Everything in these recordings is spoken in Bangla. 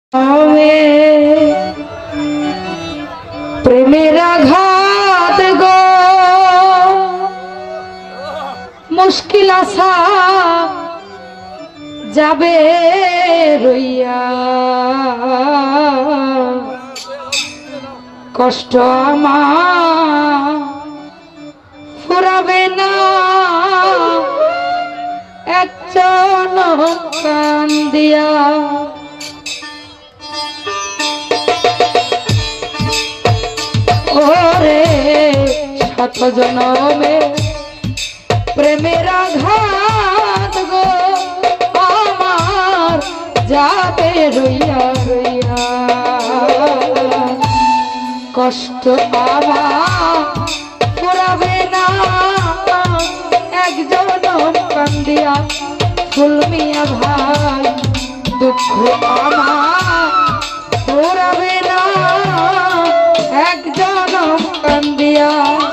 प्रेमेर आघात गो मुश्किल आशा जाबे रइया कष्ट आमार फुराबे ना एकজন कांदिया ओरे शत जनमे प्रेमेर आघात गो आमार जाबे रइया रइया कष्ट आमार पुराबे ना एकজন कांदिया फुल मिया भाई दुख आमार पुराबे ना एकজন कांदिया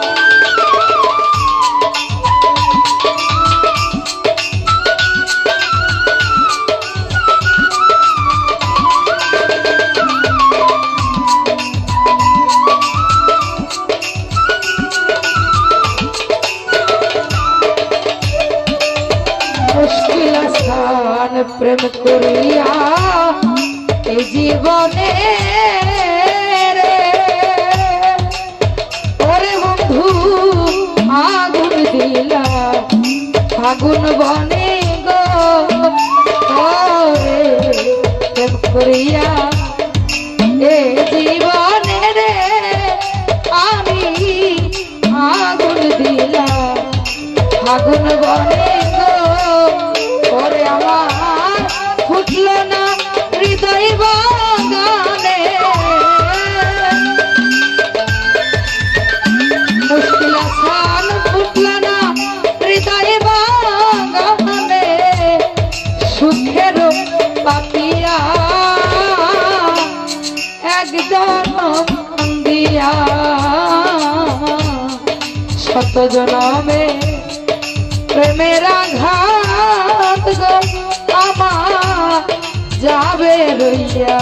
प्रेम करिया जीवने रे ओरे बंधु आगुन दिला फागुन बने गो ओरे प्रेम करिया जीवने रे आमी आगुन दिला फागुन बने गो ओरे आमार फुटलो ना हृदय बागाने मुश्किल आसान फुटलो ना हृदय बागाने सुखेर पापिया एकজন कांदिया शत जनमे प्रेमेर आघात गो आमार जाबे रइया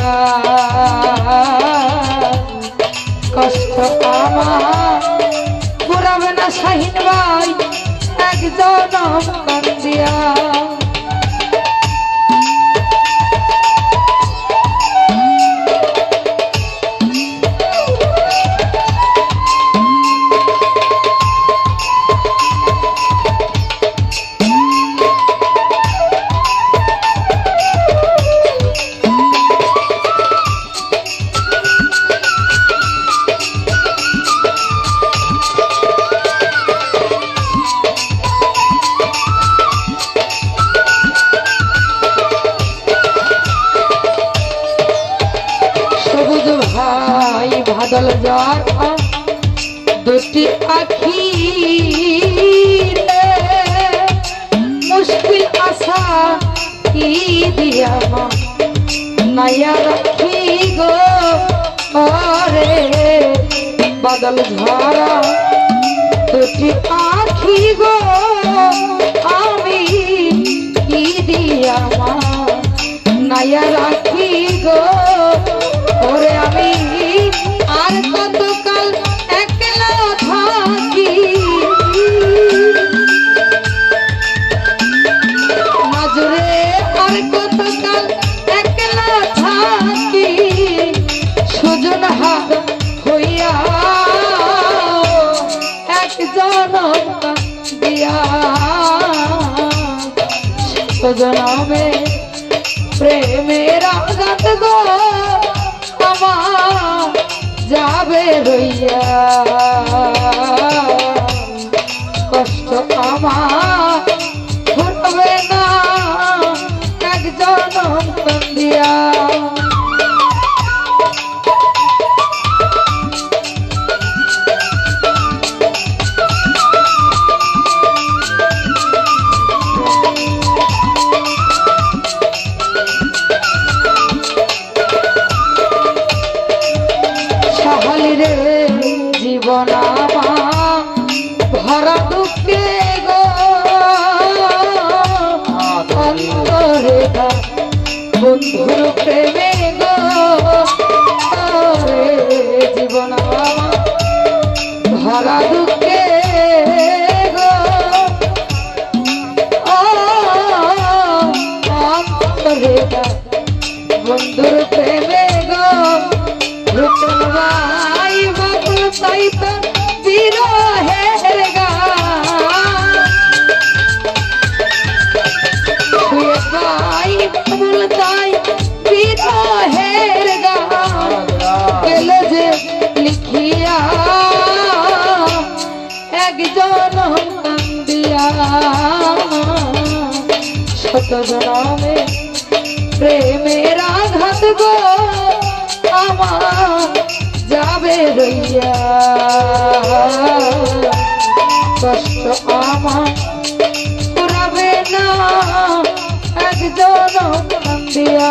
कष्ट आमार पुराबे ना शाहीन भाई एकজন कांदिया बादल जाता दुटी आखी मुश्किल आशा की दिया नया रखी गो अरे बादल झारा दुटी आखी गो आमी की दिया नया रखी गो ओरे आमी आर कतकाल एकला थाकी नजरे आर कतकाल एकला थाकी सुজন हाथ হইয়া একজন কাঁদিয়া সজনমে প্রেমের আঘাত গো आमार जाबे रइया कष्ट आमार फुराबे ना एकজন कांदिया जीवन भरा दुखे गो अंतरे बंधुर प्रेमे गो ভরা দুঃখে গো অন্তরে বন্ধুর প্রেমে গো রূপন ভাই বকুল তাই তো বিরহের গান ভাই বকুল তাই বিরহের গান গেল যে লিখিয়া একজন কান্দিয়া শত জনমে প্রেমের আঘাত গো আমার যাবে রইয়া কষ্ট আমার পুরাবে না একজন কান্দিয়া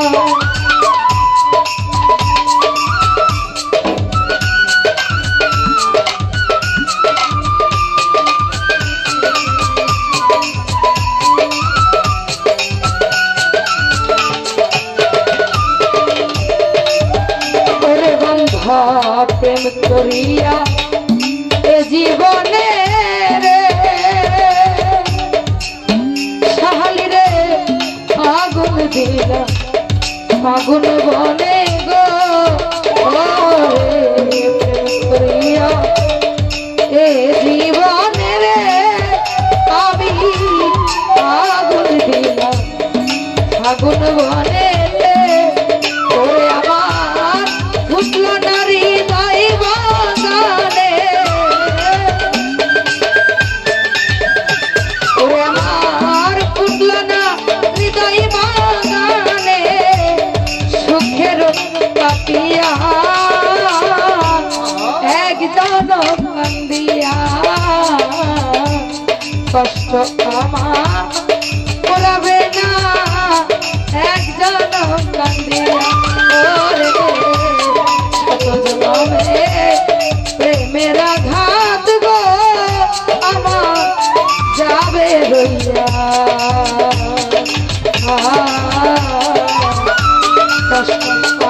প্রেম করিয়া এ জীবনে রে সাহালি রে আগুন দিলা আগুন বনে গো প্রেম করিয়া এ জীবনে রে আমি আগুন দিলা আগুন বনে ওরে আমার ফুটল নারী কষ্ট আমার বলাবে না একজন কান্দিয়া প্রেমের আঘাত গো আমার যাবে রইয়া কষ্ট